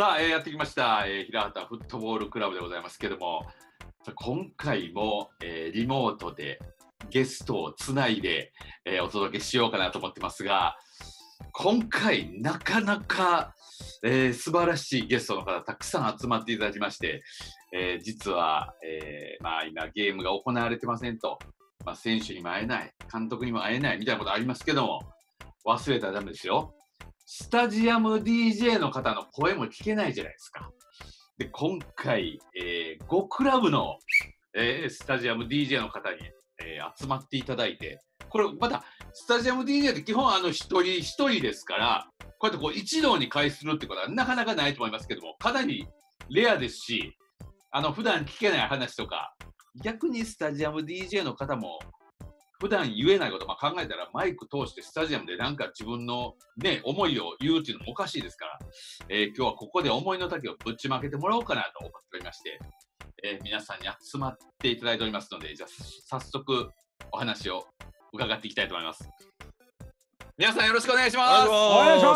さあ、やってきました、平畑フットボールクラブでございますけども、今回も、リモートでゲストをつないで、お届けしようかなと思ってますが、今回なかなか、素晴らしいゲストの方たくさん集まっていただきまして、実は、今ゲームが行われてませんと、選手にも会えない、監督にも会えないみたいなことありますけども、忘れたらダメですよ。スタジアム DJ の方の声も聞けないじゃないですか。で、今回、5クラブの、スタジアム DJ の方に、集まっていただいて、これまたスタジアム DJ って基本一人一人ですから、こうやって一堂に会するってことはなかなかないと思いますけども、かなりレアですし、普段聞けない話とか、逆にスタジアム DJ の方も普段言えないこと、考えたらマイク通してスタジアムでなんか自分の、思いを言うっていうのもおかしいですから、今日はここで思いの丈をぶちまけてもらおうかなと思っておりまして、皆さんに集まっていただいておりますので、じゃあ早速お話を伺っていきたいと思います。皆さんよろしくお願いします。 お願いし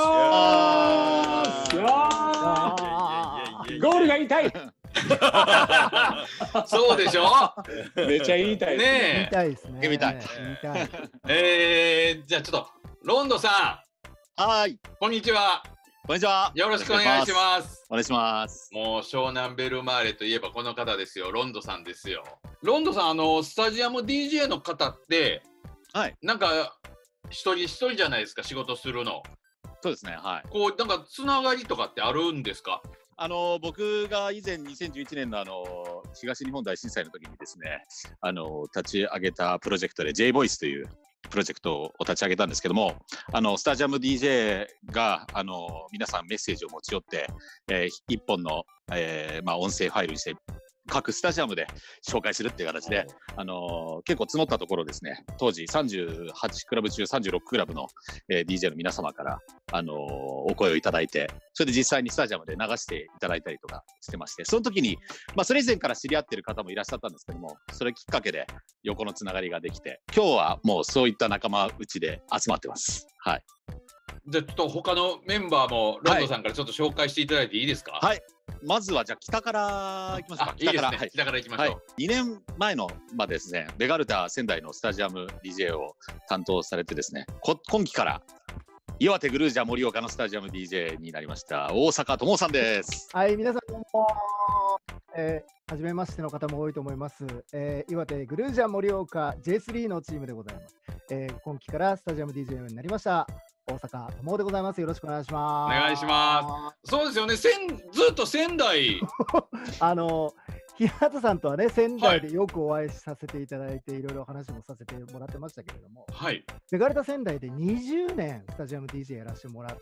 ます。ゴールが痛い。 そうでしょ。 めちゃ言いたいね。 言いたいですね。 言いたい。 じゃあちょっとロンドさん。はい。 こんにちは。 こんにちは。 よろしくお願いします。 お願いします。 もう湘南ベルマーレといえばこの方ですよ。ロンドさんですよ。ロンドさんスタジアム DJ の方って、 はい。 なんか一人一人じゃないですか、仕事するの。 そうですね。はい。 こうなんかつながりとかってあるんですか？ 僕が以前2011年の東日本大震災の時にですね、立ち上げたプロジェクトで J ボイスというプロジェクトを立ち上げたんですけども、スタジアム DJ が皆さんメッセージを持ち寄って、一本の、音声ファイルにして各スタジアムで紹介するっていう形で、結構募ったところですね、当時38クラブ中36クラブの、DJ の皆様からお声をいただいて、それで実際にスタジアムで流していただいたりとかしてまして、その時に、それ以前から知り合ってる方もいらっしゃったんですけども、それきっかけで横のつながりができて、今日はもうそういった仲間内で集まってます。はい。 じゃあちょっと他のメンバーもロンドさんからちょっと紹介していただいていいですか？ はい。まずはじゃあ北からいきますか。 いいですね。北からいきましょう。 2年前のまでですね、ベガルタ仙台のスタジアム DJ を担当されてですね、今期から岩手グルージャ盛岡のスタジアム DJ になりました大阪智さんです。 はい、皆さんどうも、初めましての方も多いと思います。岩手グルージャ盛岡 J3 のチームでございます。今期からスタジアム DJ になりました大阪智でございます。よろしくお願いします。 お願いします。そうですよね。ずっと仙台平畑さんとはね、仙台でよくお会いさせていただいて、いろいろ話もさせてもらってましたけれども、 はい、 ベガルタ仙台で20年スタジアム DJ やらせてもらって、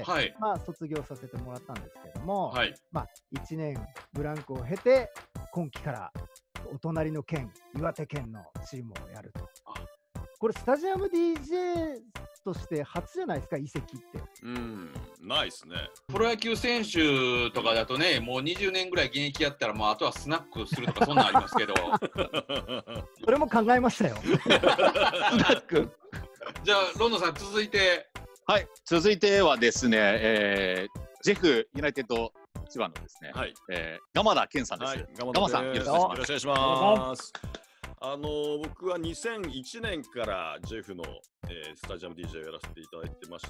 はい、 卒業させてもらったんですけども、 はい、 1年ブランクを経て、今期からお隣の県、岩手県のチームをやると。これスタジアム DJ として初じゃないですか、移籍って。 ないですね。 プロ野球選手とかだとね、もう20年ぐらい現役やったら、もうあとはスナックするとかそんなんありますけどそれも考えましたよ。スナック。 じゃあロンドさん続いて。 はい、続いてはですね、ジェフユナイテッド千葉のですね、 はい、 蒲田健さんです。蒲さん、よろしくお願いします。 僕は2001年からジェフの、スタジアム DJ をやらせていただいてまして、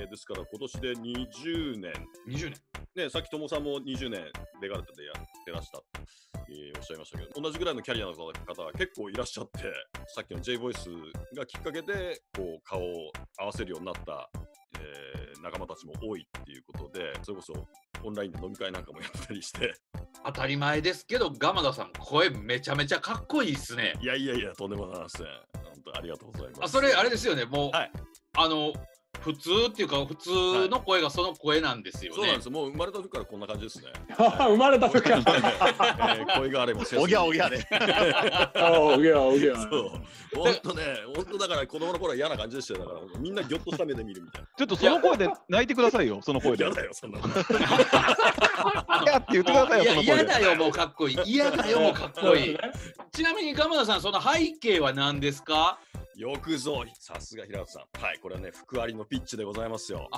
ですから今年で20年。 20年ね、さっき友さんも20年ベガルタでやってらしたと、おっしゃいましたけど、同じぐらいのキャリアの方が結構いらっしゃって、さっきの J ボイスがきっかけでこう顔を合わせるようになった、仲間たちも多いっていうことで、それこそオンラインで飲み会なんかもやったりして。 当たり前ですけど、蒲田さん声めちゃめちゃかっこいいっすね。 いやいやいや、とんでもございません。本当ありがとうございます。 それあれですよね、もう、 はい、 普通っていうか普通の声がその声なんですよね。 そうなんです。もう生まれた時からこんな感じですね。 生まれた時から声があればおぎゃおぎゃで。 おぎゃおぎゃ。そう。本当ね、本当だから子供の頃は嫌な感じでしたよ。だからみんなギョッとした目で見るみたいな。 ちょっとその声で泣いてくださいよ。その声で。 嫌だよそんなの。 嫌って言ってくださいよ。 嫌だよもうかっこいい。嫌だよもうかっこいい。ちなみに蒲田さん、その背景は何ですか？ よくぞ、さすが平田さん。はい、これはね、福有のピッチでございますよ。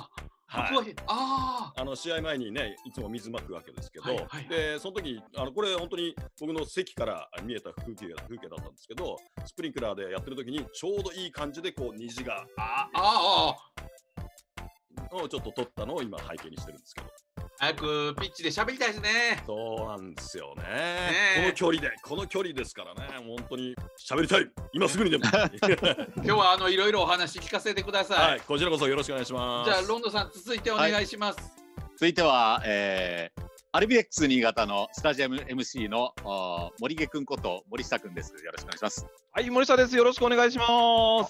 はい白亜紀、あ試合前にね、いつも水まくわけですけど、 はいはいはいでその時これ本当に僕の席から見えた風景だったんですけど、スプリンクラーでやってる時にちょうどいい感じでこう虹がをちょっと撮ったのを今背景にしてるんですけど。 早くピッチで喋りたいですね。 そうなんですよね。 えこの距離ですからね、本当に喋りたい。今すぐにでも。 今日はいろいろお話聞かせてください。 はい、こちらこそよろしくお願いします。 じゃあロンドさん続いてお願いします。 続いては、アルビレックス新潟のスタジアム MC の森毛くんこと森下くんです。よろしくお願いします。 はい、森下です。よろしくお願いします。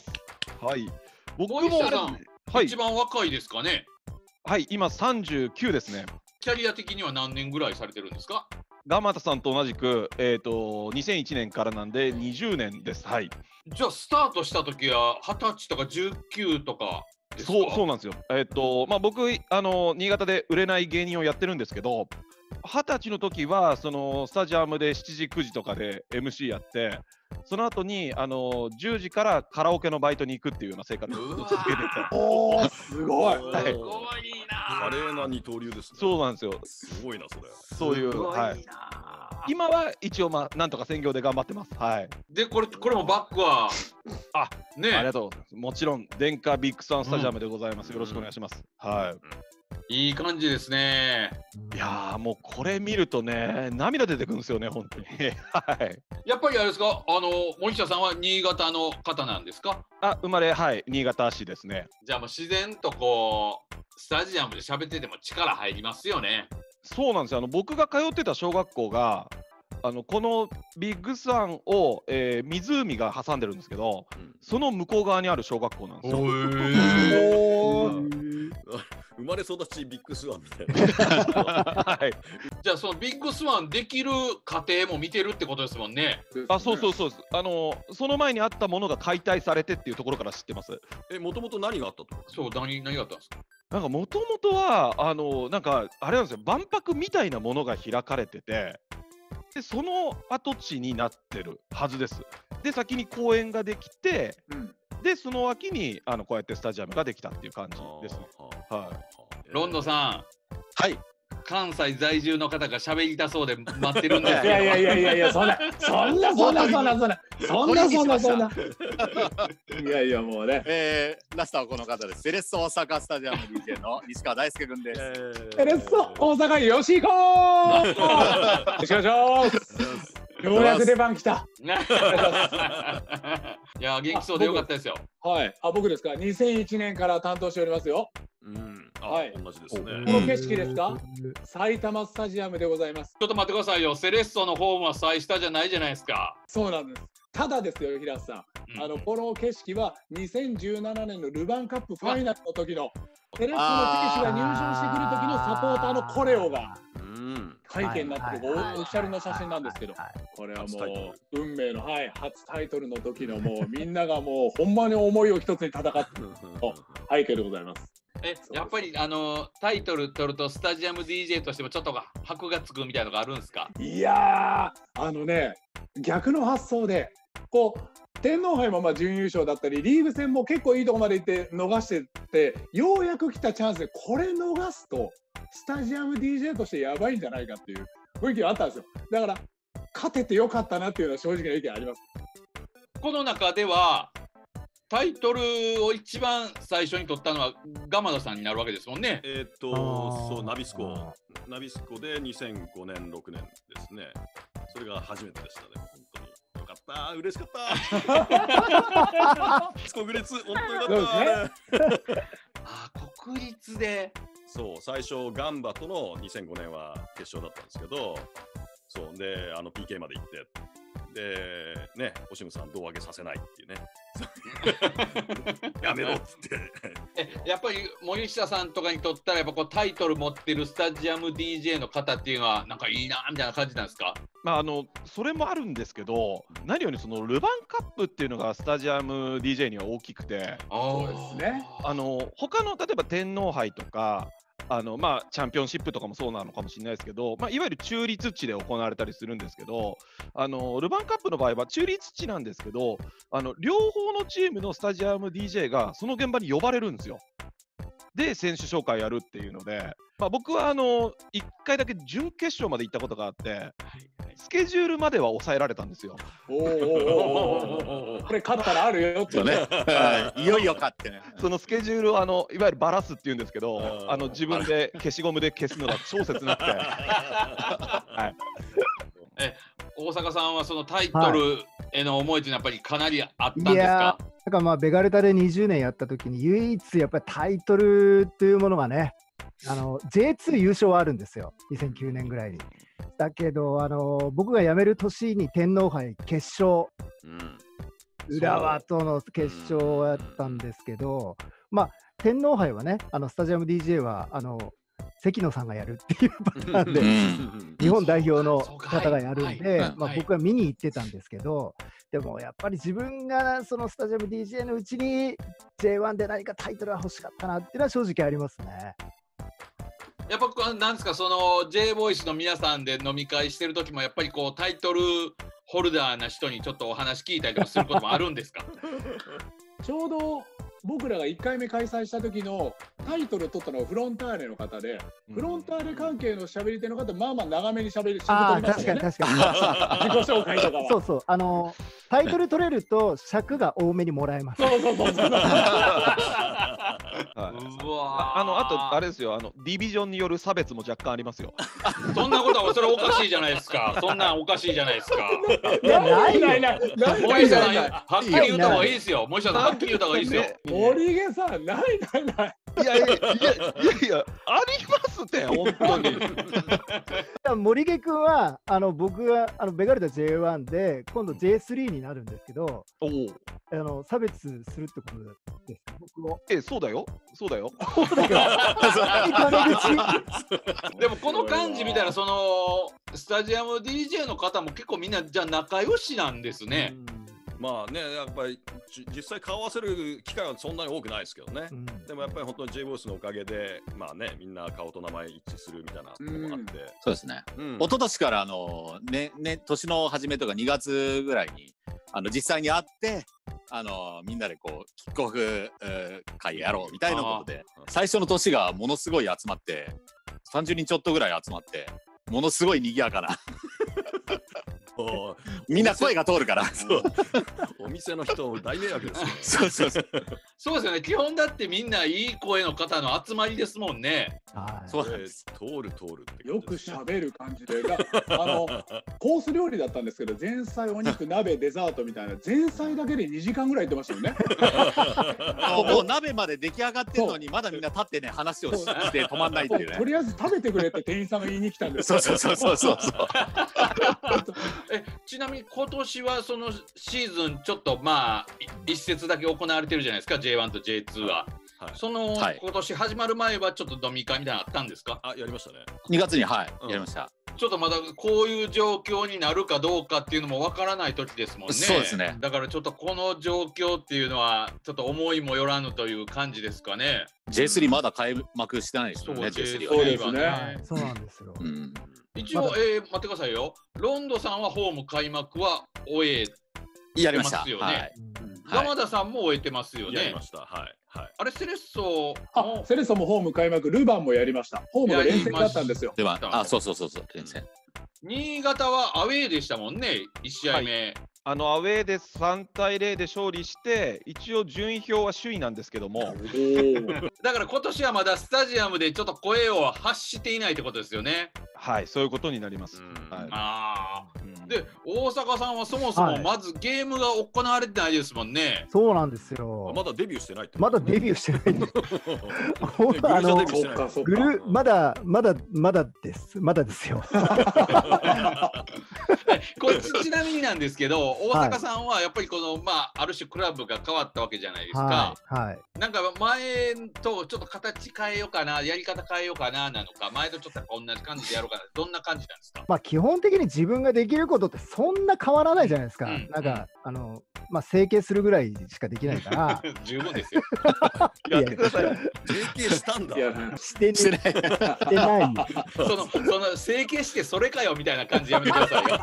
はい。僕も森下さん、 はい、 一番若いですかね。 はい、今39ですね。 キャリア的には何年ぐらいされてるんですか？ 蒲田さんと同じく、2001年からなんで20年です。はい。 じゃあスタートした時は20歳とか19とかですか？ そうなんですよ。僕新潟で売れない芸人をやってるんですけど、20歳の時はそのスタジアムで7時9時とかで MC やって、その後に10時からカラオケのバイトに行くっていうような生活を続けてて。 おー、すごい。 すごいな。 華麗な二刀流ですね。 そうなんですよ。 すごいなそれ。 そういう、 すごいな。 はい。今は一応なんとか専業で頑張ってます。はい。 でこれもバックはね。 ありがとうございます。もちろん電化ビッグサンスタジアムでございます。よろしくお願いします。はい。 いい感じですね。 いやーもうこれ見るとね、涙出てくるんですよね、本当に。はい。 やっぱりあれですか、森下さんは新潟の方なんですか？ 生まれ、はい、新潟市ですね。 じゃあもう自然とこうスタジアムで喋ってても力入りますよね。 そうなんですよ。僕が通ってた小学校がこのビッグサンを、湖が挟んでるんですけど、その向こう側にある小学校なんですよ。 生まれ育ちビッグスワンみたいな。 はい。 じゃあそのビッグスワンできる過程も見てるってことですもんね。 そうです。その前にあったものが解体されてっていうところから知ってます。 もともと何があったと？ そう、何があったんですか？ なんかもともとはなんかあれなんですよ、万博みたいなものが開かれてて、でその跡地になってるはずです。で先に公園ができて、でその脇にこうやってスタジアムができたっていう感じですね。はい。 ロンドさん、 はい。 関西在住の方が喋りたそうで待ってるんですけど。 いや、そんな。いやいや、もうね。 ラストはこの方です。セレッソ大阪スタジアム DJ の西川大輔君です。 セレッソ大阪よし行こう。よしよしよし。ようやく出番来た。 いや、元気そうでよかったですよ。 はい。僕ですか。2001年から担当しておりますよ。 はい。同じですね。 この景色ですか。埼玉スタジアムでございます。 ちょっと待ってくださいよ。セレッソのホームは最下じゃないじゃないですか。 そうなんです。ただですよ、平瀬さん。この景色は2017年のルヴァンカップファイナルの時のセレッソの選手が入場してくる時のサポーターのコレオが背景になってるオフィシャルの写真なんですけど、これはもう運命の初タイトルの時のもうみんながもうほんまに思いを一つに戦ってる背景でございます。 やっぱりタイトル取るとスタジアム DJ としてもちょっと箔がつくみたいなのがあるんですか？ いやー逆の発想でこう天皇杯も準優勝だったりリーグ戦も結構いいとこまで行って逃してってようやく来たチャンスでこれ逃すとスタジアム DJ としてやばいんじゃないかっていう雰囲気があったんですよ。だから勝ててよかったなっていうのは正直な意見あります。 この中ではタイトルを一番最初に取ったのは蒲田さんになるわけですもんね。 そうナビスコで2005年6年ですね。それが初めてでしたね。本当によかった、嬉しかった。国立本当によかった。 国立で。 そう最初ガンバとの2005年は決勝だったんですけど、そうでPK まで行って。でね、オシムさん胴上げさせないっていうねやめろっつってやっぱり森下さんとかにとったらやっぱこうタイトル持ってるスタジアム DJ の方っていうのはなんかいいなみたいな感じなんですか？ それもあるんですけど、何よりそのルヴァンカップっていうのがスタジアム DJ には大きくて、 そうですね。 他の例えば天皇杯とかチャンピオンシップとかもそうなのかもしれないですけど、いわゆる中立地で行われたりするんですけど、ルヴァンカップの場合は中立地なんですけど、両方のチームのスタジアム DJ がその現場に呼ばれるんですよ。 で選手紹介やるっていうので、僕は1回だけ準決勝まで行ったことがあって、スケジュールまでは抑えられたんですよ。 これ勝ったらあるよってね。 いよいよ勝ってね。 そのスケジュールをいわゆるバラすっていうんですけど、自分で消しゴムで消すのが超切なくて。はい、 大阪さんはそのタイトルへの思いというのはやっぱりかなりあったんですか？ いやだからベガルタで20年やった時に唯一やっぱりタイトルというものがね、J2 優勝はあるんですよ、2009年ぐらいに。だけど僕が辞める年に天皇杯決勝、浦和との決勝やったんですけど、天皇杯はね、スタジアム DJ は関野さんがやるっていうパターンで、日本代表の方がやるんで、僕は見に行ってたんですけど、でもやっぱり自分がそのスタジアム DJ のうちに J1 で何かタイトルは欲しかったなっていうのは正直ありますね。 やっぱなんですか、その J ボイスの皆さんで飲み会してる時もやっぱりこうタイトルホルダーな人にちょっとお話聞いたりとかすることもあるんですか？ ちょうど僕らが1回目開催した時のタイトル取ったのはフロンターレの方で、フロンターレ関係の喋り手の方、長めに喋り取りましたよね。確かに自己紹介とかは。 そうそう、タイトル取れると尺が多めにもらえます。 そう。 あとあれですよ、ディビジョンによる差別も若干ありますよ。 そんなことはそれおかしいじゃないですか。そんなんおかしいじゃないですか。 いや、ない。 森下さん、はっきり言った方がいいですよ。森下さん、はっきり言った方がいいですよ。 森毛さん、ない。 いや、ありますって、本当に。 森毛君は僕がベガルタ J1 で今度 J3 になるんですけど、差別するってことですか、僕を。 そうだよ。 でもこの感じ見たら、そのスタジアム DJ の方も結構みんなじゃあ仲良しなんですね。 やっぱり実際顔合わせる機会はそんなに多くないですけどね。でもやっぱり本当に J ボイスのおかげでみんな顔と名前一致するみたいなのもあって、 そうですね。一昨年から年の初めとか2月ぐらいに実際に会ってみんなでこうキックオフ会やろうみたいなことで、最初の年がものすごい集まって30人ちょっとぐらい集まって、ものすごい賑やかなみんな声が通るから。 お店の人大迷惑ですよ。そうですよね。基本だってみんないい声の方の集まりですもんね。 そうです。通るってよく喋る感じで、コース料理だったんですけど、前菜、お肉、鍋、デザートみたいな、前菜だけで2時間ぐらい行ってましたよね。 もう鍋まで出来上がってるのに、まだみんな立ってね話をして止まんないっていうね。 とりあえず食べてくれって店員さんが言いに来たんです。 そうちなみに今年はそのシーズンちょっと一節だけ行われてるじゃないですか、 J1 と J2 は。その今年始まる前はちょっと飲み会みたいなのあったんですか？ やりましたね。 2月にやりました。 ちょっとまだこういう状況になるかどうかっていうのもわからない時ですもんね。 そうですね。 だからちょっとこの状況っていうのはちょっと思いもよらぬという感じですかね。 J3 まだ開幕してないですよね。 J3 そうですね。 そうなんですよ。 一応、待ってくださいよ。ロンドさんはホーム開幕は終えやりましたよね。山田さんも終えてますよね。 やりました。 あれセレッソもホーム開幕、ルヴァンもやりました。ホームが連戦だったんですよ。 そう連戦。 新潟はアウェーでしたもんね、1試合目。 アウェーで3対0で勝利して、一応順位表は首位なんですけどもだから今年はまだスタジアムでちょっと声を発していないってことですよね。 はい、そういうことになります。 で、大阪さんはそもそもまずゲームが行われてないですもんね。 そうなんですよ。 まだデビューしてないって。 まだデビューしてないんです。まだですよ。 これちなみになんですけど、大阪さんはやっぱりこのある種クラブが変わったわけじゃないですか。なんか前とちょっと形変えようかな、やり方変えようかななのか、前とちょっと同じ感じでやろうかな、どんな感じなんですか？ 基本的に自分ができるこ事ってそんな変わらないじゃないですか。 うんなんか、整形するないしかできないから。 十分ですよ。 やってください。 JK したんだ。 いやしてしてない。 してない。 その整形してそれかよみたいな感じやめてくださいよ。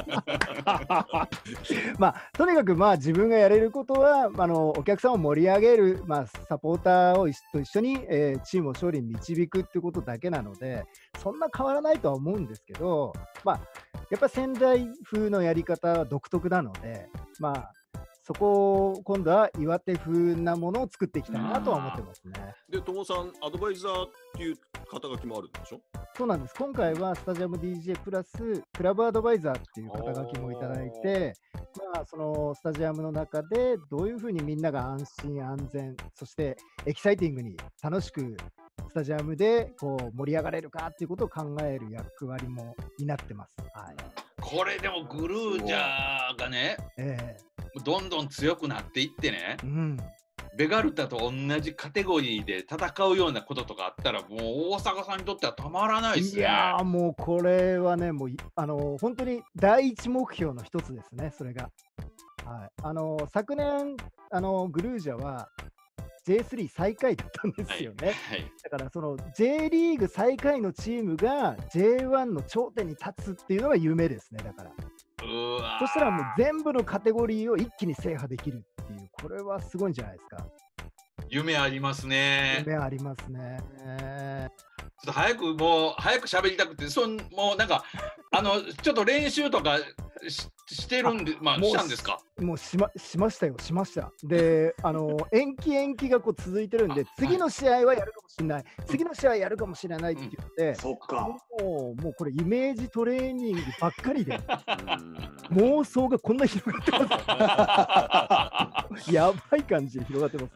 とにかく自分がやれることはお客さんを盛り上げる、サポーターと一緒に、チームを勝利に導くっていうことだけなので、そんな変わらないとは思うんですけど、やっぱ仙台風のやり方は独特なので、そこを今度は岩手風なものを作っていきたいなとは思ってますね。 で、友さん、アドバイザーっていう肩書きもあるんでしょ？ そうなんです。今回はスタジアム DJ プラスクラブアドバイザーっていう肩書きもいただいて、そのスタジアムの中でどういうふうにみんなが安心安全、そしてエキサイティングに楽しくスタジアムで盛り上がれるかっていうことを考える役割も担ってます。はい、 これでもグルージャーがね、どんどん強くなっていってね、ベガルタと同じカテゴリーで戦うようなこととかあったら、もう大阪さんにとってはたまらないですね。 いやー、もうこれはね、もう本当に第一目標の一つですね、それが。はい、昨年グルージャはJ3 最下位だったんですよね。だからその J リーグ最下位のチームが J1 の頂点に立つっていうのが夢ですね。だからそしたらもう全部のカテゴリーを一気に制覇できるっていう、これはすごいんじゃないですか。 夢ありますね。 夢ありますね。 ちょっと早く喋りたくて、もうなんかちょっと練習とかしてるんで、したんですか？ もうしましたよ、しました。で、延期が続いてるんで、次の試合はやるかもしれない、次の試合やるかもしれないって言って、 そっか。 もうこれイメージトレーニングばっかりで、妄想がこんな広がってます。やばい感じで広がってます。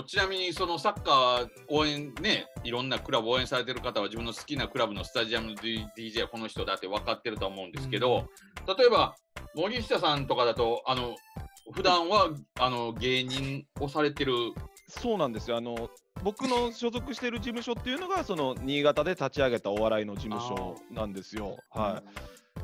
ちなみにそのサッカー応援ね、いろんなクラブ応援されてる方は自分の好きなクラブのスタジアム DJ はこの人だって分かってると思うんですけど、例えば森下さんとかだと普段は芸人をされてる。 そうなんですよ。僕の所属している事務所っていうのがその新潟で立ち上げたお笑いの事務所なんですよ。はい。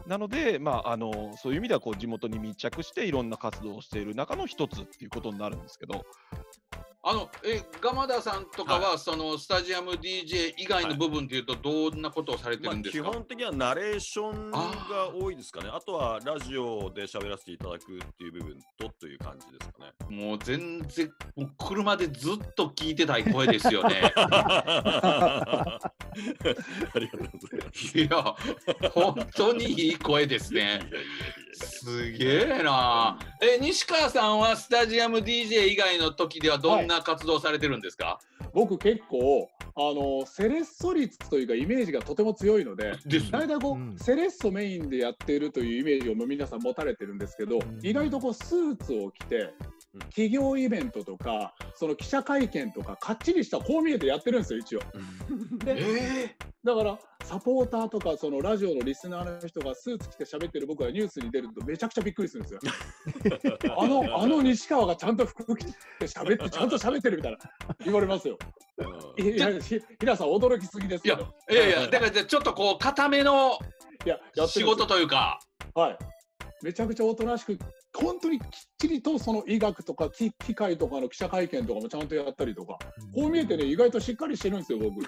なので、そういう意味では地元に密着していろんな活動をしている中の一つっていうことになるんですけど、 蒲田さんとかは、そのスタジアム DJ 以外の部分というとどんなことをされてるんですか？ 基本的にはナレーションが多いですかね。あとはラジオで喋らせていただくっていう部分という感じですかね。 もう全然車でずっと聞いてたい声ですよね。 ありがとうございます。 いや、本当にいい声ですね。すげえな。西川さんはスタジアム DJ 以外の時ではどんな活動されてるんですか？ 僕結構セレッソ率というかイメージがとても強いので、大体セレッソメインでやっているというイメージを皆さん持たれてるんですけど、意外とスーツを着て企業イベントとかその記者会見とかかっちりしたこう見えてやってるんですよ一応。でだからサポーターとかそのラジオのリスナーの人がスーツ着て喋ってる僕がニュースに出るとめちゃくちゃびっくりするんですよ。西川がちゃんと服着て喋ってちゃんと喋ってるみたいな言われますよ。平さん驚きすぎですけど。 いやだからちょっと固めの仕事というか、 はい、めちゃくちゃおとなしく本当にきっちりとその医学とか機械とかの記者会見とかもちゃんとやったりとか、こう見えてね意外としっかりしてるんですよ僕。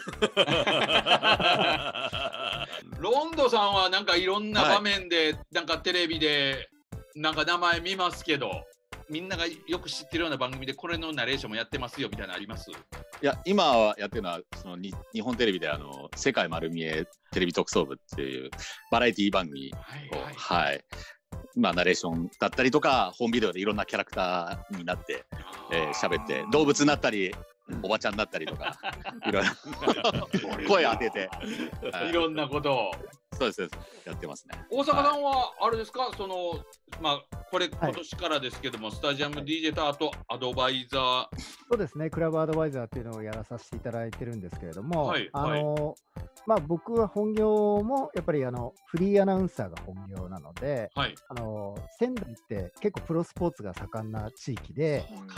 ロンドさんはなんかいろんな場面で、なんかテレビでなんか名前見ますけど、みんながよく知ってるような番組でこれのナレーションもやってますよみたいなのあります？ いや今はやってるのはその日本テレビで世界丸見えテレビ特捜部っていうバラエティ番組をナレーションだったりとかホームビデオでいろんなキャラクターになって喋って動物になったりおばちゃんになったりとかいろいろ声当てていろんなことをそうですやってますね。 大阪さんはあれですか、そのこれ今年からですけども、スタジアム DJ とあとアドバイザー、 そうですね、クラブアドバイザーっていうのをやらさせていただいてるんですけれども、僕は本業もやっぱりフリーアナウンサーが本業なので、仙台って結構プロスポーツが盛んな地域で、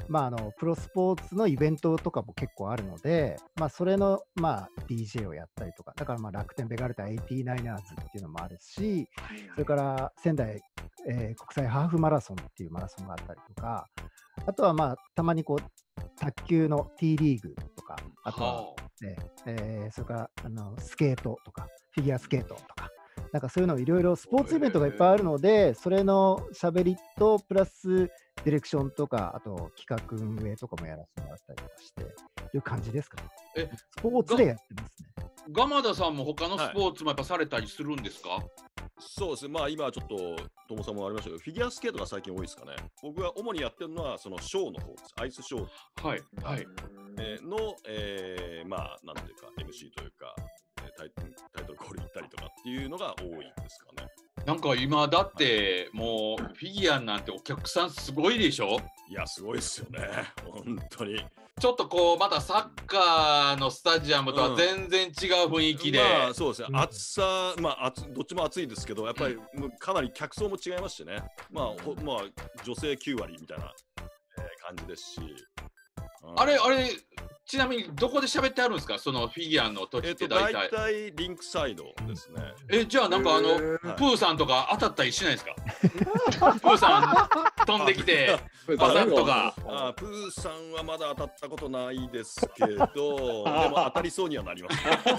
プロスポーツのイベントとかも結構あるので、それの、DJ をやったりとか、だから楽天ベガルタ 89ers っていうのもあるし、それから仙台、国際ハーフマラソンっていうマラソンがあったりとか、あとはたまにこう卓球の T リーグとか、あとは、それからスケートとか、フィギュアスケートとか、なんかそういうのいろいろスポーツイベントがいっぱいあるので、それのしゃべりとプラスディレクションとか、あと企画運営とかもやらせてもらったりとかしていう感じですかね。スポーツでやってますね。 蒲田さんも他のスポーツもやっぱされたりするんですか？ そうですね、今ちょっと、ともさんもありましたけど、フィギュアスケートが最近多いですかね。僕が主にやってるのは、そのショーの方です。アイスショー、 はいはいの、なんていうか、MC というか、タイトルコール行ったりとかっていうのが多いですかね。 なんか今だってもうフィギュアなんてお客さんすごいでしょ？ いや、すごいですよね、本当に。 ちょっとこうまたサッカーのスタジアムとは全然違う雰囲気で、 そうですね、暑さ、どっちも暑いですけど、やっぱりかなり客層も違いますしね、女性9割みたいな、感じですし。 あれちなみにどこで喋ってあるんですか、そのフィギュアの時って大体。 大体リンクサイドですね。 じゃあなんかプーさんとか当たったりしないですか？プーさん飛んできてバサッとか。 プーさんはまだ当たったことないですけど、でも当たりそうにはなります。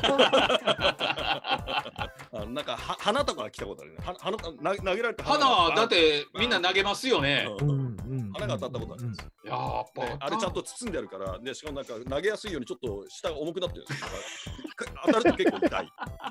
なんか花とか来たことあるね。投げられた花だってみんな投げますよね。 花が当たったことあります。 やっぱあれちゃんと包んであるから、でしかもなんか投げやすいようにちょっと下が重くなってるんですよ。当たると結構痛い。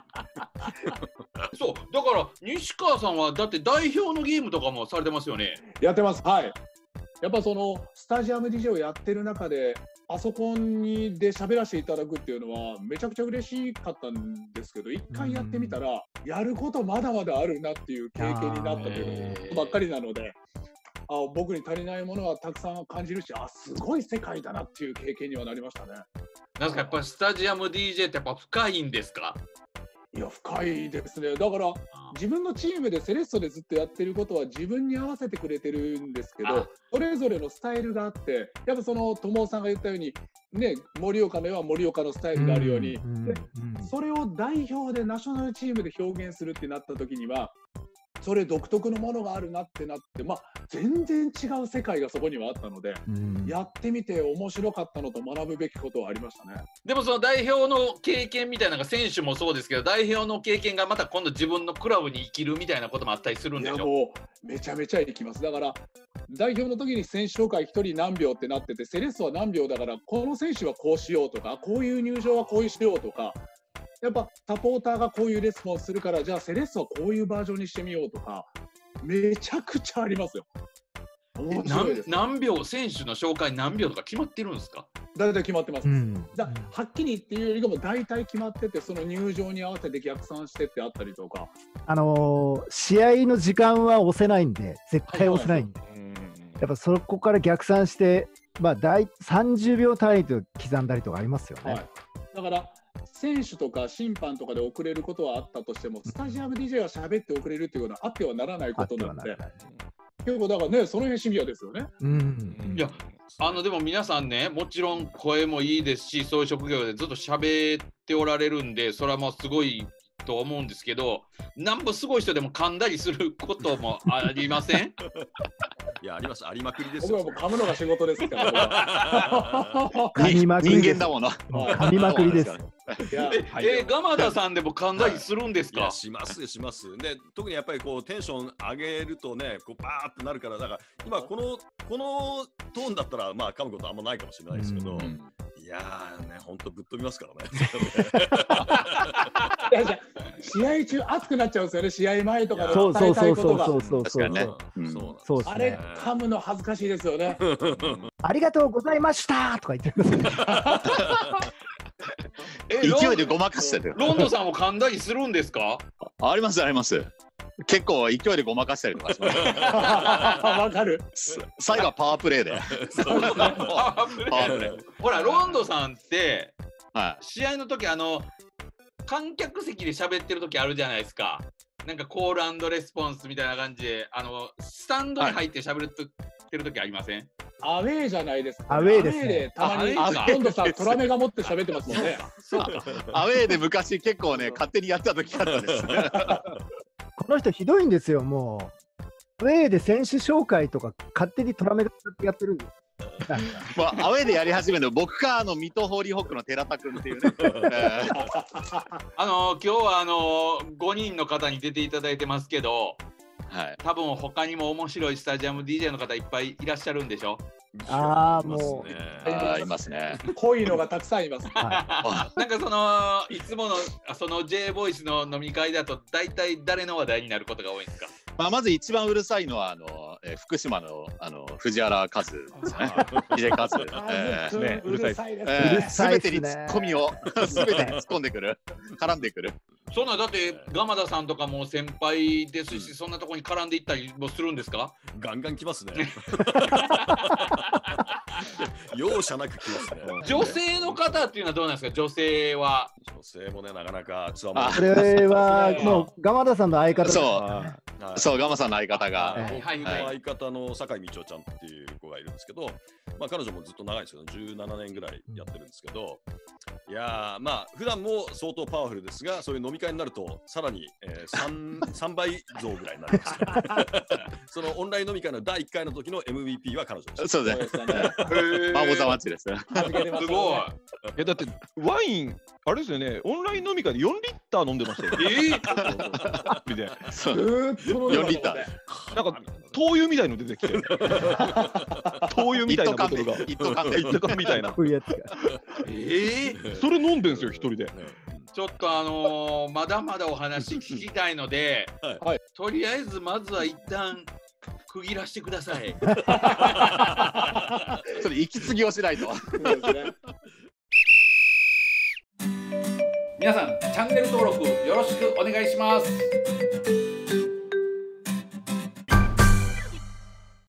そうだから西川さんはだって代表のゲームとかもされてますよね。 やってます。はい。やっぱそのスタジアム DJ をやってる中でパソコンで喋らせていただくっていうのはめちゃくちゃ嬉しかったんですけど、一回やってみたらやることまだまだあるなっていう経験になったということばっかりなので、僕に足りないものはたくさん感じるし、すごい世界だなっていう経験にはなりましたね。 なんかやっぱりスタジアム DJ ってやっぱ深いんですか？ いや、深いですね。だから自分のチームでセレッソでずっとやってることは自分に合わせてくれてるんですけど、それぞれのスタイルがあって、やっぱその友さんが言ったようにね、盛岡の絵は盛岡のスタイルがあるように、でそれを代表でナショナルチームで表現するってなった時にはそれ独特のものがあるなってなって、全然違う世界がそこにはあったので、やってみて面白かったのと学ぶべきことはありましたね。 でもその代表の経験みたいなのが選手もそうですけど、代表の経験がまた今度自分のクラブに生きるみたいなこともあったりするんでしょ？ いや、もうめちゃめちゃいきます。だから代表の時に選手紹介1人何秒ってなってて、セレッソは何秒だからこの選手はこうしようとか、こういう入場はこういうしようとか、やっぱサポーターがこういうレスポンスするから、じゃあセレッソはこういうバージョンにしてみようとか、めちゃくちゃありますよ。面白いです。 何秒、選手の紹介何秒とか決まってるんですか？ 大体決まってます。はっきりっていうよりかも大体決まってて、その入場に合わせて逆算してってあったりとか。 試合の時間は押せないんで、絶対押せないんで、やっぱそこから逆算して、30秒単位と刻んだりとかありますよね。 だから選手とか審判とかで遅れることはあったとしても、スタジアム DJ は喋って遅れるっていうことはあってはならないことなので、結構だからね、その辺シビアですよね。 いや、でも皆さんね、もちろん声もいいですし、そういう職業でずっと喋っておられるんで、それはもうすごいと思うんですけど、なんぼすごい人でも噛んだりすることもありません？ いや、あります。ありまくりですよ。 僕はもう噛むのが仕事ですから。 噛みまくりです。 人間だもんな。 噛みまくりです。 蒲田さんでも噛んだりするんですか？ します。で、特にやっぱりこうテンション上げるとね、こうバーってなるから、だから今このトーンだったら噛むことあんまないかもしれないですけど、いやーね、本当ぶっ飛びますからね。試合中熱くなっちゃうんですよね、試合前とかで伝えたいことが。 確かにね。 あれ噛むの恥ずかしいですよね。 ありがとうございましたとか言ってますね。 勢いでごまかしてる。 ロンドさんも噛んだりするんですか？ ありますあります。結構勢いでごまかしたりとかします。 わかる。 最後はパワープレイで。 ほら、ロンドさんって試合の時観客席で喋ってる時あるじゃないですか。なんかコール&レスポンスみたいな感じでスタンドに入って喋るとってる時ありません？ アウェーじゃないですか。 アウェーですねたまにアウェーか今度さトラメが持って喋ってますもんね。 アウェーで昔結構ね勝手にやった時あったんですこの人ひどいんですよ、もう。ウェーで選手紹介とか勝手にトラメがやってるんです。 まあ、アウェーでやり始めるの僕か水戸ホーリーホックの寺田君っていうね、 今日は5人の方に出ていただいてますけど、 はい、 多分他にも面白いスタジアム DJ の方いっぱいいらっしゃるんでしょ？ ああ、もういますね。 濃いのがたくさんいます。 なんかいつものJ ボイスの飲み会だと大体誰の話題になることが多いんですか？ まあ、まず一番うるさいのは福島の藤原和ですね。秀和。 うるさいです。 すべてにツッコミをすべてに突っ込んでくる、絡んでくる。 そんなだって蒲田さんとかも先輩ですし、そんなところに絡んでいったりもするんですか？ ガンガン来ますね。容赦なく来ますね。 女性の方っていうのはどうなんですか？女性は。 女性もね、なかなかつわもの。 これはもう蒲田さんの相方です。 そう、蒲田さんの相方が。 僕の相方の酒井道夫ちゃんっていう子がいるんですけど、まあ彼女もずっと長いんですけど、17年ぐらいやってるんですけど、いやー、まあ普段も相当パワフルですが、そういう飲み会になるとさらに3倍増ぐらいになるんですよ。そのオンライン飲み会の第1回の時の MVP は彼女です。 そうですね。マボザマッチです。すごい。 だってワインあれですよね、オンライン飲み会で4リッター飲んでましたよ。 4リッター。 なんか灯油みたいの出てきて、灯油みたいなボトルが一斗缶みたいな。 こういうやつが。 それ飲んでんすよ一人で。 ちょっとまだまだお話聞きたいので、 はい、 とりあえずまずは一旦区切らしてください。 ちょっと息継ぎをしないと。 皆さんチャンネル登録よろしくお願いします。